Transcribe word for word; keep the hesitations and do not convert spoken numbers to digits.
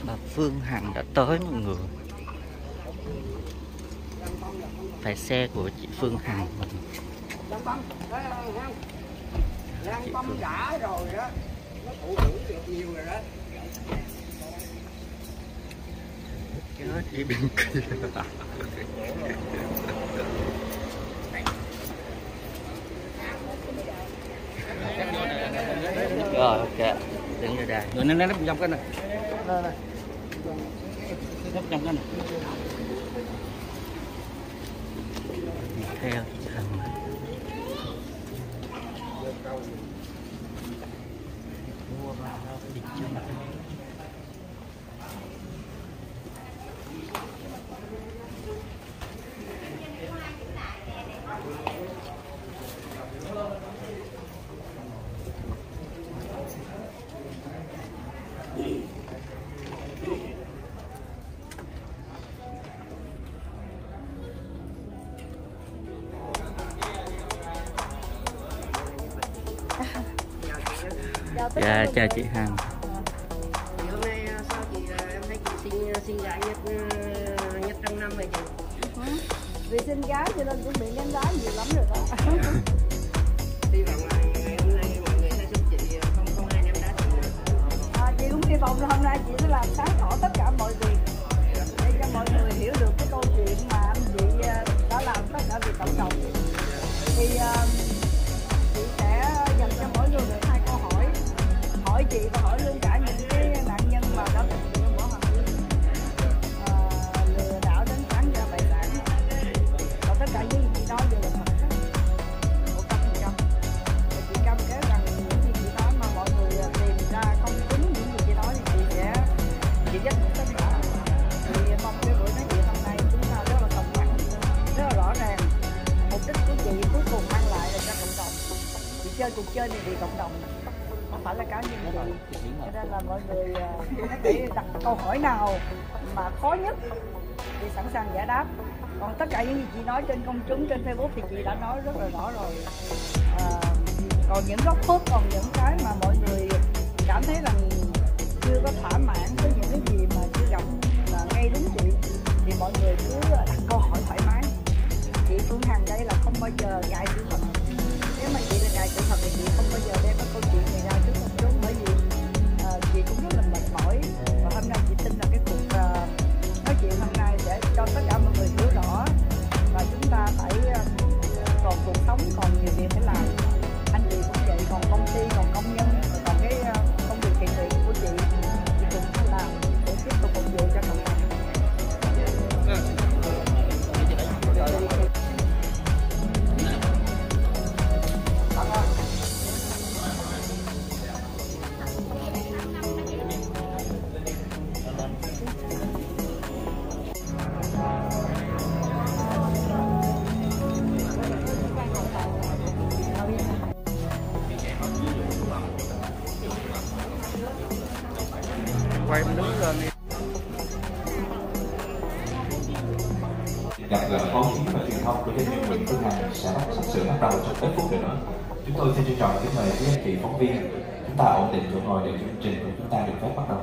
Bà Phương Hằng đã tới mọi người. Phải xe của chị Phương Hằng mình. Lan băm đã rồi đó, nó thụ hưởng được nhiều rồi đó. Chết đi bên kia. Rồi ok, đứng ra đây. Rồi nó nấp trong cái này. Đây này. Nấp trong cái này. Theo thằng đi chung. Dạ chào chị Hằng. Hôm nay sao chị, em thấy chị sinh sinh gái nhất nhất trong năm rồi chị. Vì sinh gái cho nên chuẩn bị ném đá nhiều lắm rồi đó. Hy vọng là ngày hôm nay mọi người sẽ giúp chị không không ai ném đá chị. À, chị cũng hy vọng là hôm nay chị sẽ làm sáng tỏ tất cả mọi việc để cho mọi người hiểu được cái câu chuyện mà anh chị đã làm tất cả vì cộng đồng. Thì uh, chị sẽ dành cho mỗi người được hai câu hỏi, hỏi chị và hỏi luôn cả những cái nạn nhân mà đã thực hiện bỏ hành vi uh, lừa đảo đến bán ra tài sản. Và tất cả những gì chị nói đều là thật một trăm phần trăm. Và chị cam kết rằng những gì chị nói mà mọi người tìm ra không đúng những gì chị nói thì chị sẽ chịu trách nhiệm tất cả. Thì mong cái buổi nói chuyện hôm nay chúng ta rất là công bằng, rất là rõ ràng. Mục đích của chị cuối cùng mang lại là cho cộng đồng. Chị chơi cuộc chơi này vì cộng đồng, không phải là cá nhân chị. Cho nên là mọi người có thể đặt câu hỏi nào mà khó nhất thì sẵn sàng giải đáp. Còn tất cả những gì chị nói trên công chúng, trên Facebook thì chị đã nói rất là rõ rồi. À, còn những góc khuất, còn những cái mà mọi người cảm thấy rằng chưa có thỏa mãn với những cái gì mà chưa gặp là ngay đúng chị, thì mọi người cứ đặt câu hỏi thoải mái. Chị Phương Hằng đây là không bao giờ ngại sự thật. Nếu mà chị là ngại sự thật thì chị không bao giờ đem cái câu chuyện này ra trước công chúng, bởi vì uh, chị cũng rất là mệt mỏi. Và hôm nay chị tin là cái cuộc uh, nói chuyện hôm nay sẽ cho tất cả mọi người hiểu rõ, và chúng ta phải uh, còn cuộc sống, còn nhiều việc phải làm. Anh chị cũng vậy, còn công ty, còn công nhân, còn cái uh, công việc thiện nguyện của chị chị cũng phải làm để tiếp tục phục vụ cho cộng đồng. Quay đứng lên đi. Gặp gỡ báo chí và truyền thông của doanh nghiệp Nguyễn Phương Hằng sẽ sắp sửa bắt đầu trong ít phút nữa. Chúng tôi xin trân trọng kính mời quý anh chị phóng viên, chúng ta ổn định chỗ ngồi để chương trình của chúng ta được phép bắt đầu.